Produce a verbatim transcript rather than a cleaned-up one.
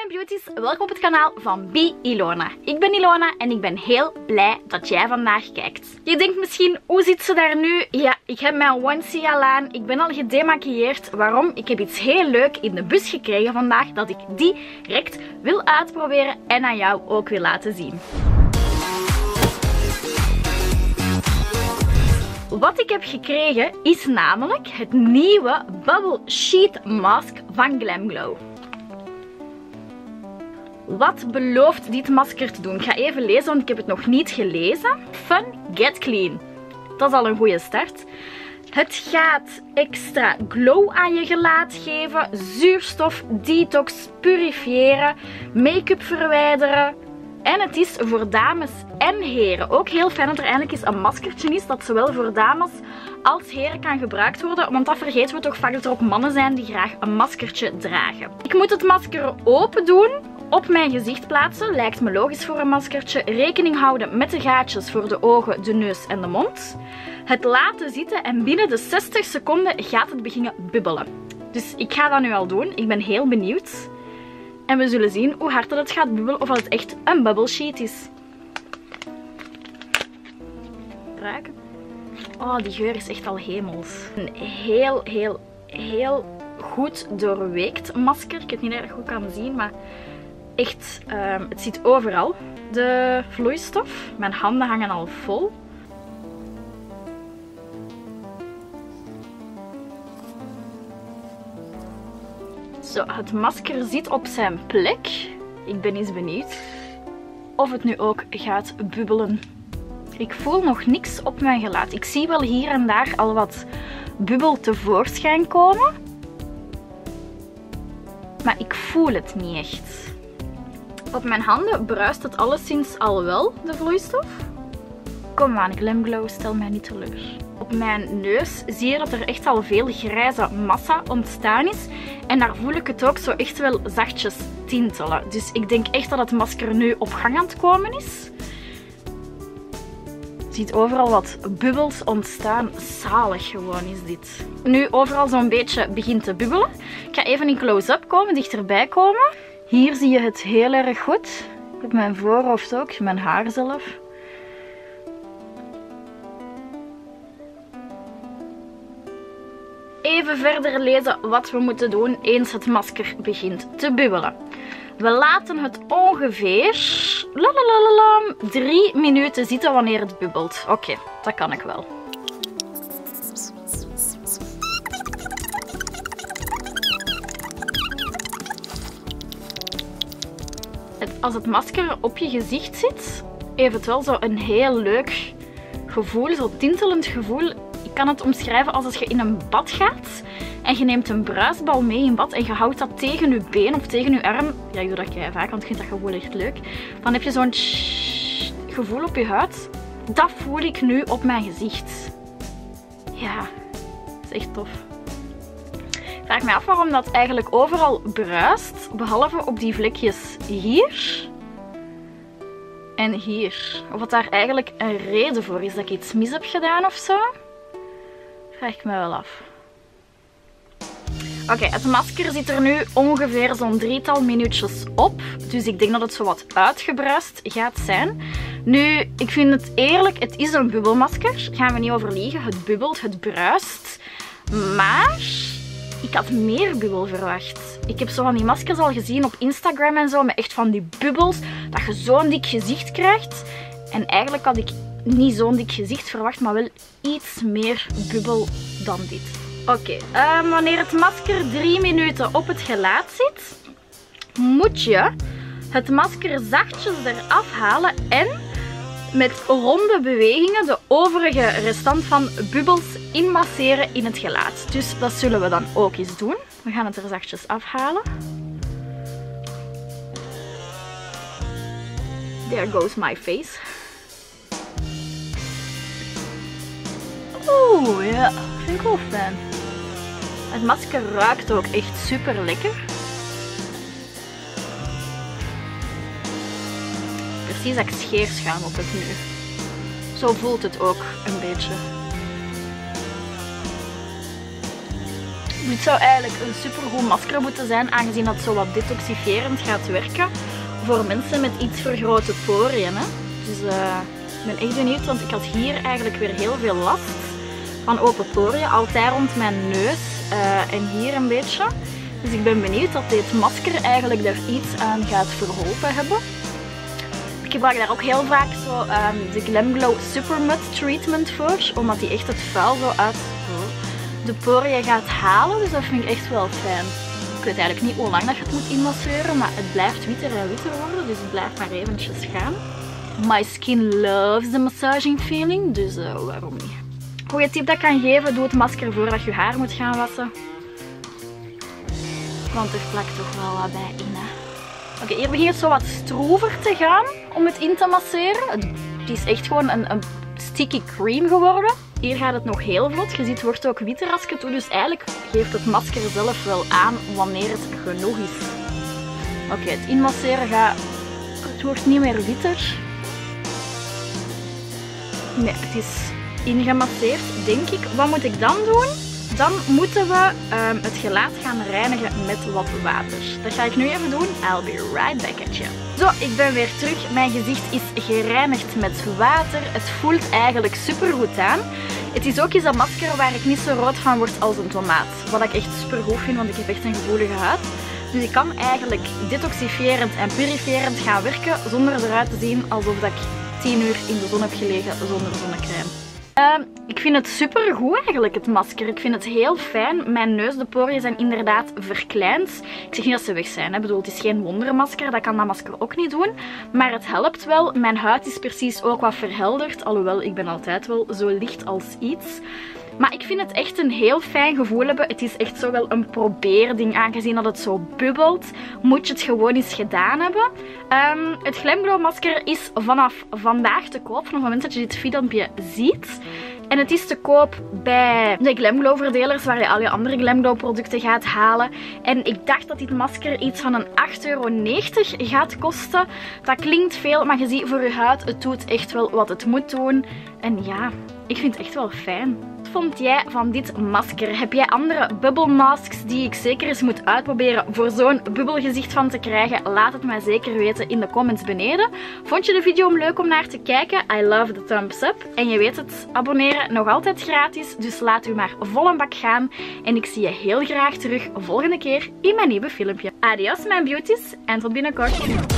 my beauties, welkom op het kanaal van Be Ilona. Ik ben Ilona en ik ben heel blij dat jij vandaag kijkt. Je denkt misschien, hoe zit ze daar nu? Ja, ik heb mijn onesie al aan. Ik ben al gedemaquilleerd. Waarom? Ik heb iets heel leuk in de bus gekregen vandaag dat ik direct wil uitproberen en aan jou ook wil laten zien. Wat ik heb gekregen is namelijk het nieuwe Bubble Sheet Mask van Glam Glow. Wat belooft dit masker te doen? Ik ga even lezen, want ik heb het nog niet gelezen. Fun, get clean. Dat is al een goede start. Het gaat extra glow aan je gelaat geven, zuurstof, detox, purifiëren, make-up verwijderen. En het is voor dames en heren. Ook heel fijn dat er eindelijk eens een maskertje is dat zowel voor dames als heren kan gebruikt worden. Want dat vergeten we toch vaak, dat er ook mannen zijn die graag een maskertje dragen. Ik moet het masker open doen, op mijn gezicht plaatsen. Lijkt me logisch voor een maskertje. Rekening houden met de gaatjes voor de ogen, de neus en de mond. Het laten zitten en binnen de zestig seconden gaat het beginnen bubbelen. Dus ik ga dat nu al doen. Ik ben heel benieuwd. En we zullen zien hoe hard dat het gaat bubbelen of dat het echt een bubble sheet is. Ruiken. Oh, die geur is echt al hemels. Een heel, heel, heel goed doorweekt masker. Ik weet niet erg goed kan zien, maar echt, um, het zit overal. De vloeistof. Mijn handen hangen al vol. Zo, het masker zit op zijn plek. Ik ben eens benieuwd of het nu ook gaat bubbelen. Ik voel nog niks op mijn gelaat. Ik zie wel hier en daar al wat bubbel tevoorschijn komen. Maar ik voel het niet echt. Op mijn handen bruist het alleszins al wel, de vloeistof. Kom aan, Glam Glow, stel mij niet teleur. Op mijn neus zie je dat er echt al veel grijze massa ontstaan is. En daar voel ik het ook zo echt wel zachtjes tintelen. Dus ik denk echt dat het masker nu op gang aan het komen is. Je ziet overal wat bubbels ontstaan. Zalig gewoon is dit. Nu overal zo'n beetje begint te bubbelen. Ik ga even in close-up komen, dichterbij komen. Hier zie je het heel erg goed. Ik heb mijn voorhoofd ook, mijn haar zelf. Even verder lezen wat we moeten doen eens het masker begint te bubbelen. We laten het ongeveer lalalala, drie minuten zitten wanneer het bubbelt. Oké, okay, dat kan ik wel. Het, als het masker op je gezicht zit, heeft het wel zo een heel leuk gevoel, zo'n tintelend gevoel. Ik kan het omschrijven als als je in een bad gaat en je neemt een bruisbal mee in bad en je houdt dat tegen je been of tegen je arm. Ja, ik doe dat kei vaak, want ik vind dat gevoel echt leuk. Dan heb je zo'n gevoel op je huid. Dat voel ik nu op mijn gezicht. Ja, dat is echt tof. Ik vraag me af waarom dat eigenlijk overal bruist, behalve op die vlekjes hier. En hier. Of dat daar eigenlijk een reden voor is, dat ik iets mis heb gedaan of zo. Vraag ik me wel af. Oké, okay, het masker zit er nu ongeveer zo'n drietal minuutjes op. Dus ik denk dat het zo wat uitgebruist gaat zijn. Nu, ik vind het eerlijk, het is een bubbelmasker. Gaan we niet over liegen. Het bubbelt, het bruist. Maar ik had meer bubbel verwacht. Ik heb zo van die maskers al gezien op Instagram en zo. Met echt van die bubbels. Dat je zo'n dik gezicht krijgt. En eigenlijk had ik niet zo'n dik gezicht verwacht, maar wel iets meer bubbel dan dit. Oké, okay. um, wanneer het masker drie minuten op het gelaat zit, moet je het masker zachtjes eraf halen en met ronde bewegingen de overige restant van bubbels inmasseren in het gelaat. Dus dat zullen we dan ook eens doen. We gaan het er zachtjes afhalen. There goes my face. Oeh, ja, vind ik wel fijn. Het masker ruikt ook echt super lekker. Precies als ik scheerschuim op het nu. Zo voelt het ook een beetje. Dit zou eigenlijk een supergoed masker moeten zijn, aangezien dat zo wat detoxiferend gaat werken voor mensen met iets vergrote poriën. Hè? Dus uh, ik ben echt benieuwd, want ik had hier eigenlijk weer heel veel last van open poriën. Altijd rond mijn neus uh, en hier een beetje. Dus ik ben benieuwd dat dit masker eigenlijk daar iets aan gaat verholpen hebben. Ik gebruik daar ook heel vaak zo um, de Glam Glow Super Mud Treatment voor, omdat die echt het vuil zo uit de poriën gaat halen. Dus dat vind ik echt wel fijn. Ik weet eigenlijk niet hoe lang dat je het moet inmasseren, maar het blijft witter en witter worden, dus het blijft maar eventjes gaan. My skin loves the massaging feeling, dus uh, waarom niet? Goeie tip dat ik kan geven, doe het masker voordat je haar moet gaan wassen. Want er plakt toch wel wat bij in, hè. Oké, okay, hier begint het zo wat stroever te gaan om het in te masseren. Het is echt gewoon een, een sticky cream geworden. Hier gaat het nog heel vlot. Je ziet, het wordt ook witter als ik het doe. Dus eigenlijk geeft het masker zelf wel aan wanneer het genoeg is. Oké, okay, het inmasseren gaat... Het wordt niet meer witter. Nee, het is ingemasseerd, denk ik. Wat moet ik dan doen? Dan moeten we um, het gelaat gaan reinigen met wat water. Dat ga ik nu even doen. I'll be right back at you. Zo, ik ben weer terug. Mijn gezicht is gereinigd met water. Het voelt eigenlijk super goed aan. Het is ook eens een masker waar ik niet zo rood van word als een tomaat. Wat ik echt super goed vind, want ik heb echt een gevoelige huid. Dus ik kan eigenlijk detoxiferend en puriferend gaan werken zonder eruit te zien alsof ik tien uur in de zon heb gelegen zonder zonnecrème. Uh, ik vind het super goed eigenlijk, het masker. Ik vind het heel fijn. Mijn neus, de poriën zijn inderdaad verkleind. Ik zeg niet dat ze weg zijn. Ik bedoel, het is geen wondermasker. Dat kan dat masker ook niet doen. Maar het helpt wel. Mijn huid is precies ook wat verhelderd. Alhoewel, ik ben altijd wel zo licht als iets. Maar ik vind het echt een heel fijn gevoel hebben. Het is echt zo wel een probeerding. Aangezien dat het zo bubbelt, moet je het gewoon eens gedaan hebben. Um, het Glam Glow masker is vanaf vandaag te koop. Vanaf het moment dat je dit filmpje ziet. En het is te koop bij de Glam Glow verdelers waar je al je andere Glam Glow producten gaat halen. En ik dacht dat dit masker iets van een acht euro negentig gaat kosten. Dat klinkt veel, maar je ziet voor je huid, het doet echt wel wat het moet doen. En ja, ik vind het echt wel fijn. Wat vond jij van dit masker? Heb jij andere bubble masks die ik zeker eens moet uitproberen voor zo'n bubbelgezicht van te krijgen? Laat het mij zeker weten in de comments beneden. Vond je de video leuk om naar te kijken? I love the thumbs up. En je weet het, abonneren nog altijd gratis. Dus laat u maar vol een bak gaan. En ik zie je heel graag terug volgende keer in mijn nieuwe filmpje. Adios mijn beauties en tot binnenkort.